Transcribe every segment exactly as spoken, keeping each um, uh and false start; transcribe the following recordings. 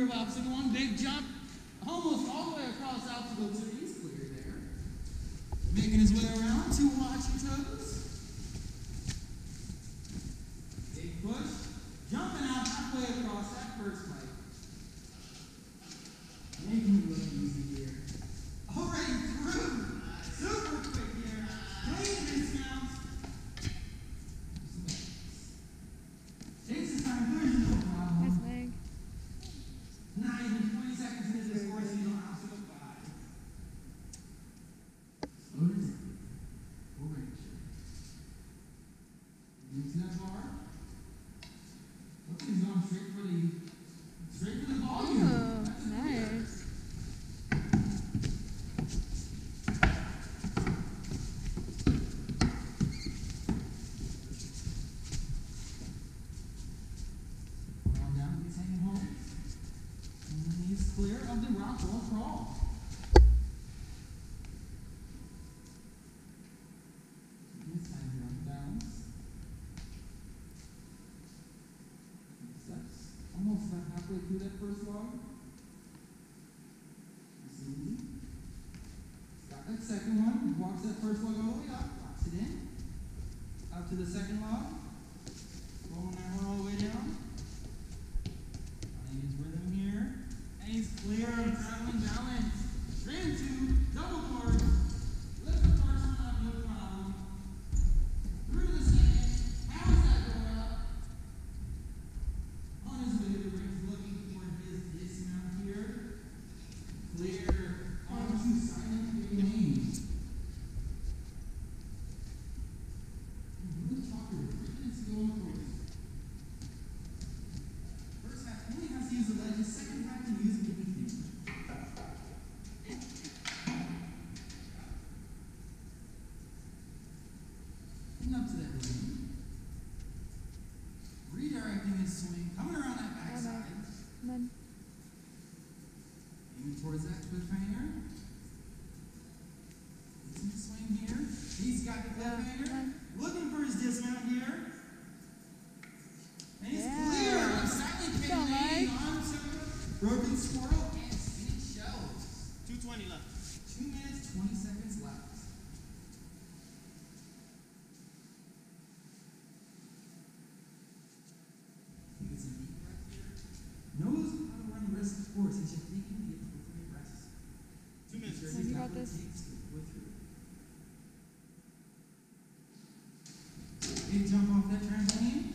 of obstacle one. Big jump. Almost all the way across obstacle two. He's clear there. Making his way around. Two watching toes. Big push. Jumping out halfway across that first pipe. Making it look easy here. Already through. Super quick here. Clean discounts. Takes his time. There's no problem. Nice leg. Not even twenty seconds into this course, you don't have to go by. Slow it down. Full range. You see that bar? Looks like he's going straight for the straight for the volume. Oh, nice. Down, down, he's hanging home. And he's clear of the rock wall crawl. This time here on balance. Steps. Almost about halfway through that first log. Silenzi. Got that second one. Walks that first log all the way up. Locks it in. Out to the second log. Rolling that one all the way down. Finding his rhythm here. And he's clear of traveling balance. Straight into double chords. Lift the first one up, no problem. Through the sand. How does that go up? On his way to the ring, looking for his dismount here. Clear onto silent remain. Really talkative. Three minutes to go on the course. First half only has to use the ledges. Second half can use anything. And up to that rhythm. Redirecting his swing, coming around that backside. Come on. Aiming towards that cliffhanger. Using the swing here. He's got the cliffhanger. Looking for his dismount here. And he's Yeah. clear of silent Go, Canadian Mike. onto broken squirrel and spinning shells. two twenty left. Two minutes, twenty seconds left. He gets a deep breath here. Knows how to run the rest of the course. He's just taking the appropriate rests. Two minutes. Sure So he's you got got what it this. takes to go through. Big jump off that trampoline.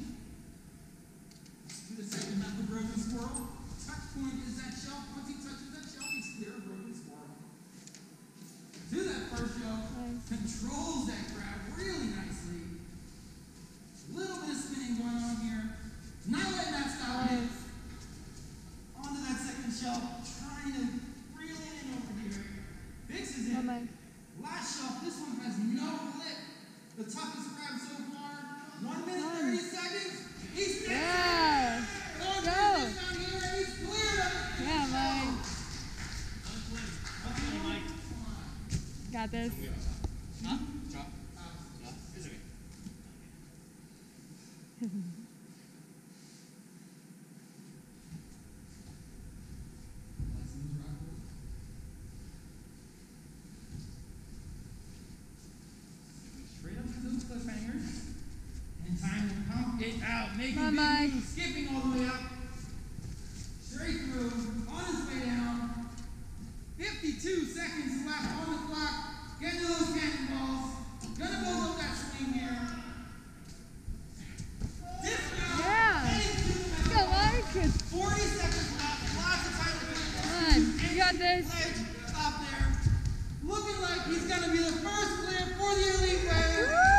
To the second half of broken squirrel. Touch point is that shelf. Once he touches that shelf, he's clear of broken squirrel. To that first shelf. Nice. Controls that grab really nicely. Little bit of spinning going on here. Not letting that stop him. Nice. Onto that second shelf. Trying to reel it in over here. Fixes it. Come on. Last shelf. This one has no lip. The toughest grab so far. One minute, Nice. thirty seconds. He's fixing Yeah. it. Going Go. for this down here, and he's cleared of it. Yeah, Mike. Another twenty. Another twenty, Mike. Got this. Huh? Drop. No, it's okay. Straight up to those cliffhangers. And time to pump it out. Making Come on, big Mike. moves, skipping all the way up. Straight through. On his way down. fifty-two seconds left on the clock. Getting to those cannonballs. Gonna build up that swing here. Dismount. Yeah. Heading to the Go, middle. Mike. forty seconds left. Lots of time to play. Come on. You got this. Ledge up there. Looking like he's gonna be the first player for the elite player. Woo!